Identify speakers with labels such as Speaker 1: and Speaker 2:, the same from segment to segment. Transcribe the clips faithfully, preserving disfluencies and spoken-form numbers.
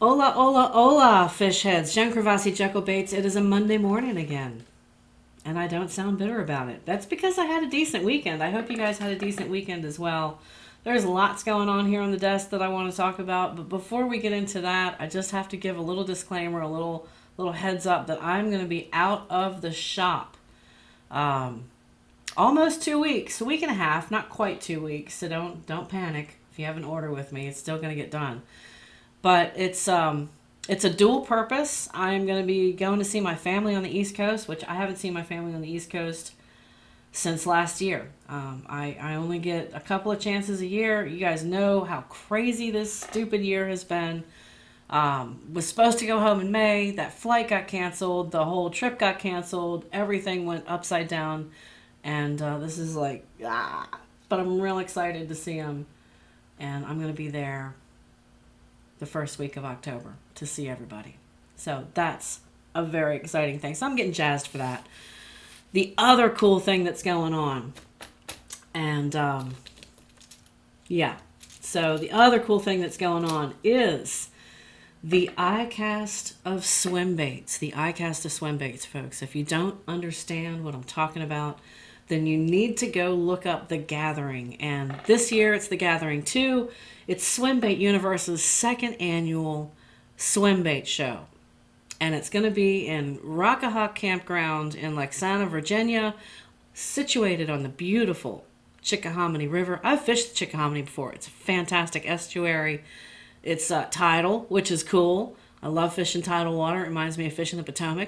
Speaker 1: Hola, hola, hola, fish heads. Jen Kravasi, Jekyll Bates. It is a Monday morning again, and I don't sound bitter about it. That's because I had a decent weekend. I hope you guys had a decent weekend as well. There's lots going on here on the desk that I want to talk about, but before we get into that, I just have to give a little disclaimer, a little little heads up that I'm going to be out of the shop. Um, almost two weeks, a week and a half, not quite two weeks. So don't don't panic if you have an order with me. It's still going to get done. But it's um it's a dual purpose. I'm going to be going to see my family on the East Coast, which I haven't seen my family on the East Coast since last year. Um, I, I only get a couple of chances a year. You guys know how crazy this stupid year has been. Um, was supposed to go home in May. That flight got canceled. The whole trip got canceled. Everything went upside down. And uh, this is like, ah. But I'm real excited to see them. And I'm going to be there the first week of October to see everybody. So that's a very exciting thing. So I'm getting jazzed for that. The other cool thing that's going on, and um, yeah, so the other cool thing that's going on is the iCast of swim baits. The iCast of swim baits, folks. If you don't understand what I'm talking about, then you need to go look up The Gathering. And this year it's The Gathering two. It's Swim Bait Universe's second annual swim bait show. And it's going to be in Rockahawk Campground in Lexana, Virginia, situated on the beautiful Chickahominy River. I've fished the Chickahominy before. It's a fantastic estuary. It's uh, tidal, which is cool. I love fishing tidal water. It reminds me of fishing the Potomac.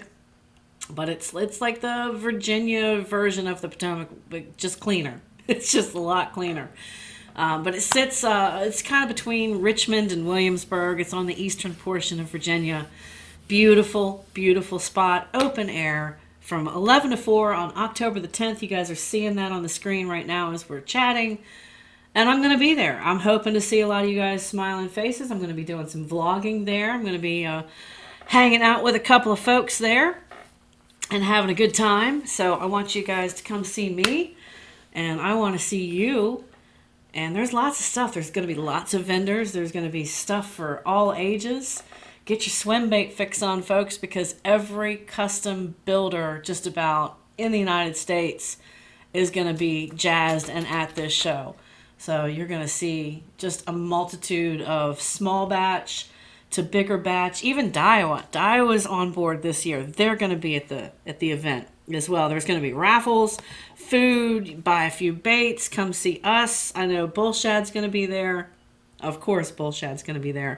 Speaker 1: But it's it's like the Virginia version of the Potomac, but just cleaner. It's just a lot cleaner. Um, but it sits, uh, it's kind of between Richmond and Williamsburg. It's on the eastern portion of Virginia. Beautiful, beautiful spot, open air from eleven to four on October the tenth. You guys are seeing that on the screen right now as we're chatting. And I'm going to be there. I'm hoping to see a lot of you guys smiling faces. I'm going to be doing some vlogging there. I'm going to be uh, hanging out with a couple of folks there and having a good time. So I want you guys to come see me, and I want to see you. And there's lots of stuff. There's going to be lots of vendors. There's going to be stuff for all ages. Get your swim bait fix on, folks, because every custom builder just about in the United States is going to be jazzed and at this show. So you're going to see just a multitude of small batch to bigger batch. Even Daiwa. Daiwa's on board this year. They're going to be at the at the event as well. There's going to be raffles, food, buy a few baits, come see us. I know Bullshad's going to be there. Of course, Bullshad's going to be there.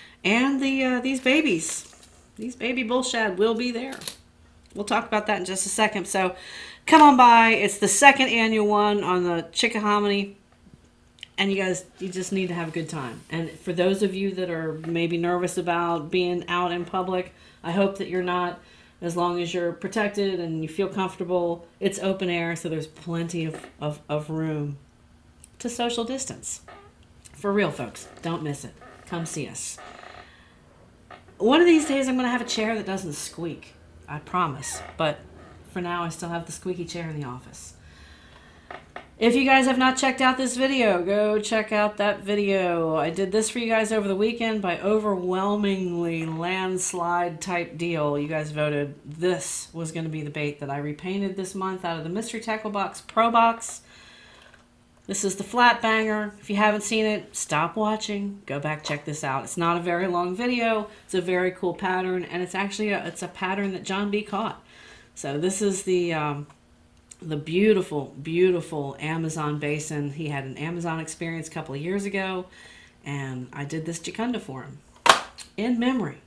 Speaker 1: And the uh, these babies, these baby bullshad will be there. We'll talk about that in just a second. So come on by. It's the second annual one on the Chickahominy. And you guys, you just need to have a good time. And for those of you that are maybe nervous about being out in public, I hope that you're not. As long as you're protected and you feel comfortable, it's open air, so there's plenty of, of, of room to social distance. For real, folks. Don't miss it. Come see us. One of these days I'm going to have a chair that doesn't squeak. I promise. But for now I still have the squeaky chair in the office. If you guys have not checked out this video, go check out that video. I did this for you guys over the weekend by overwhelmingly landslide type deal. You guys voted this was going to be the bait that I repainted this month out of the Mystery Tackle Box Pro Box. This is the Flat Banger. If you haven't seen it, stop watching. Go back, check this out. It's not a very long video. It's a very cool pattern, and it's actually a, it's a pattern that John B. caught. So this is the um, the beautiful, beautiful Amazon basin. He had an Amazon experience a couple of years ago, and I did this Jacunda for him in memory.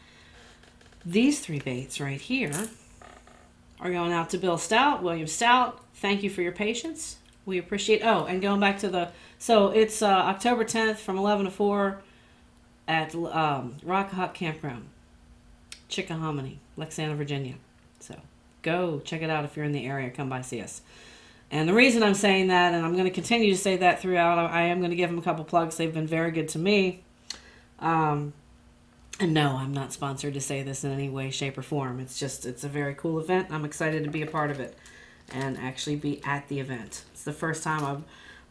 Speaker 1: These three baits right here are going out to Bill Stout, William Stout. Thank you for your patience. We appreciate, oh, and going back to the, so it's uh, October tenth from eleven to four at um, Rockahawk Campground, Chickahominy, Lexana, Virginia. So go check it out if you're in the area. Come by, see us. And the reason I'm saying that, and I'm going to continue to say that throughout, I am going to give them a couple plugs. They've been very good to me. Um, and no, I'm not sponsored to say this in any way, shape, or form. It's just, it's a very cool event. I'm excited to be a part of it and actually be at the event. It's the first time I've,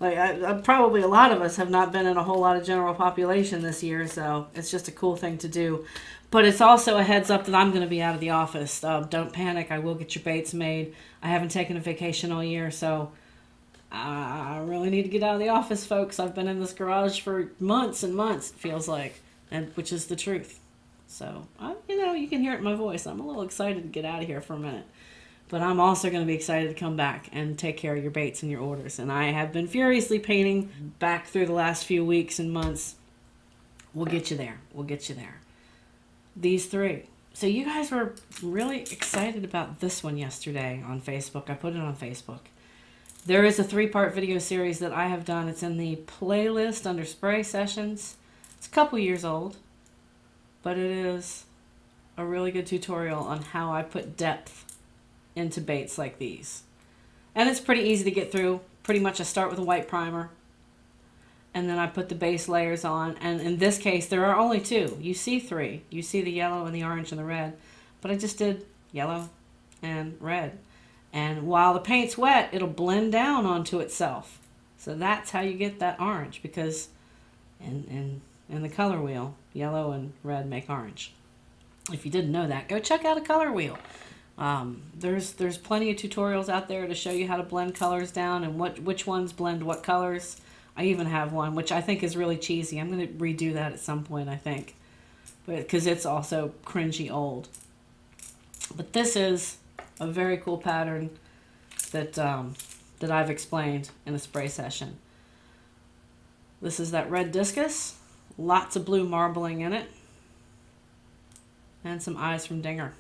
Speaker 1: Like, I, I, probably a lot of us have not been in a whole lot of general population this year, so it's just a cool thing to do. But it's also a heads up that I'm going to be out of the office. Uh, don't panic. I will get your baits made. I haven't taken a vacation all year, so I really need to get out of the office, folks. I've been in this garage for months and months, it feels like, and which is the truth. So, I, you know, you can hear it in my voice. I'm a little excited to get out of here for a minute. But I'm also going to be excited to come back and take care of your baits and your orders. And I have been furiously painting back through the last few weeks and months. We'll get you there. We'll get you there. These three. So you guys were really excited about this one yesterday on Facebook. I put it on Facebook. There is a three-part video series that I have done. It's in the playlist under Spray Sessions. It's a couple years old, but it is a really good tutorial on how I put depth into baits like these. And it's pretty easy to get through. Pretty much I start with a white primer, and then I put the base layers on. And in this case, there are only two. You see three. You see the yellow and the orange and the red. But I just did yellow and red. And while the paint's wet, it'll blend down onto itself. So that's how you get that orange, because in, in, in the color wheel, yellow and red make orange. If you didn't know that, go check out a color wheel. Um, there's there's plenty of tutorials out there to show you how to blend colors down and what which ones blend what colors. I even have one, which I think is really cheesy. I'm going to redo that at some point, I think, but because it's also cringy old. But this is a very cool pattern that um, that I've explained in a spray session. This is that red discus, lots of blue marbling in it, and some eyes from Dinger.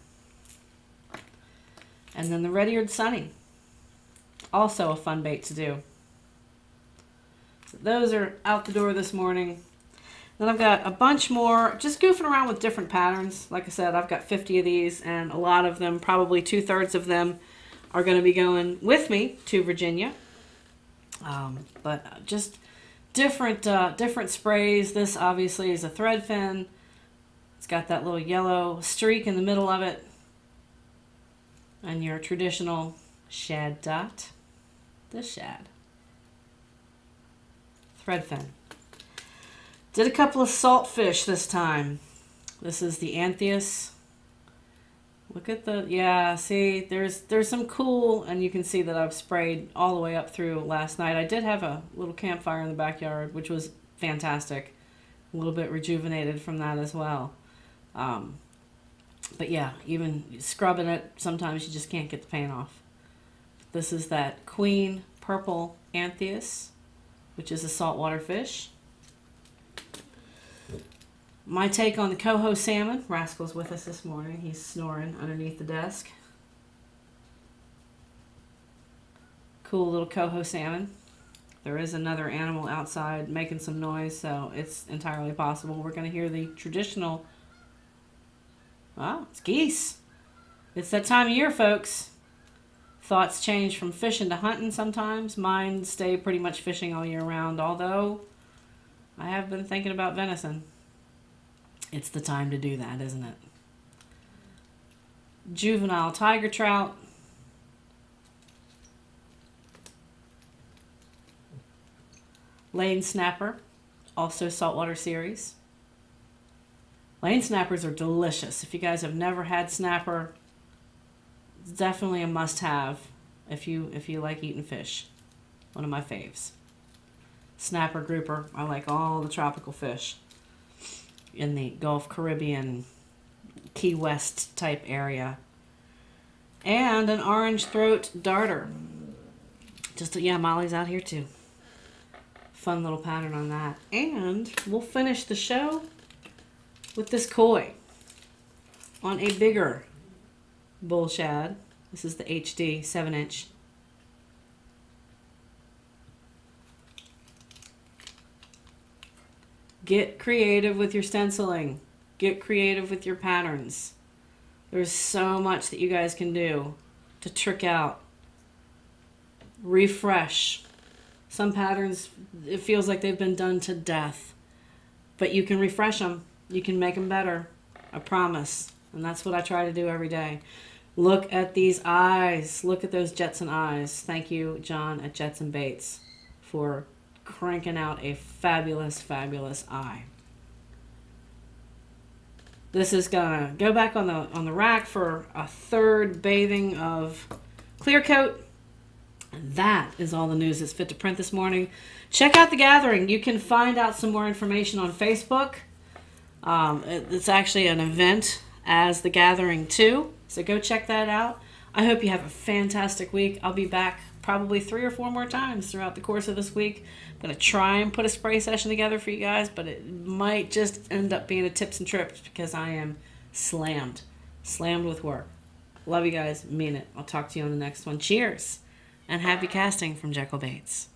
Speaker 1: And then the red-eared Sunny, also a fun bait to do. So those are out the door this morning. Then I've got a bunch more, just goofing around with different patterns. Like I said, I've got fifty of these, and a lot of them, probably two-thirds of them, are going to be going with me to Virginia. Um, but just different, uh, different sprays. This obviously is a thread fin. It's got that little yellow streak in the middle of it. And your traditional shad dot, the shad. Thread fin. Did a couple of saltfish this time. This is the Anthias. Look at the, yeah, see, there's there's some cool, and you can see that I've sprayed all the way up through last night. I did have a little campfire in the backyard, which was fantastic. A little bit rejuvenated from that as well. Um, But yeah, even scrubbing it, sometimes you just can't get the paint off. This is that Queen Purple Anthias, which is a saltwater fish. My take on the coho salmon. Rascal's with us this morning. He's snoring underneath the desk. Cool little coho salmon. There is another animal outside making some noise, so it's entirely possible we're going to hear the traditional. Wow, it's geese. It's that time of year, folks. Thoughts change from fishing to hunting sometimes. Mine stay pretty much fishing all year round, although I have been thinking about venison. It's the time to do that, isn't it? Juvenile tiger trout. Lane snapper, also saltwater series. Lane snappers are delicious. If you guys have never had snapper, it's definitely a must-have if you if you like eating fish. One of my faves. Snapper grouper. I like all the tropical fish in the Gulf Caribbean, Key West type area. And an orange throat darter. Just yeah, Molly's out here too. Fun little pattern on that. And we'll finish the show with this koi on a bigger bull shad. This is the H D seven inch. Get creative with your stenciling. Get creative with your patterns. There's so much that you guys can do to trick out. Refresh. Some patterns, it feels like they've been done to death. But you can refresh them. You can make them better. I promise. And that's what I try to do every day. Look at these eyes. Look at those Jetson eyes. Thank you, John at Jetson Baits, for cranking out a fabulous, fabulous eye. This is gonna go back on the on the rack for a third bathing of clear coat. And that is all the news that's fit to print this morning. Check out The Gathering. You can find out some more information on Facebook. Um, it's actually an event as The Gathering two, so go check that out. I hope you have a fantastic week. I'll be back probably three or four more times throughout the course of this week. I'm going to try and put a spray session together for you guys, but it might just end up being a tips and trips because I am slammed. Slammed with work. Love you guys. Mean it. I'll talk to you on the next one. Cheers. And happy casting from Jekyll Baits.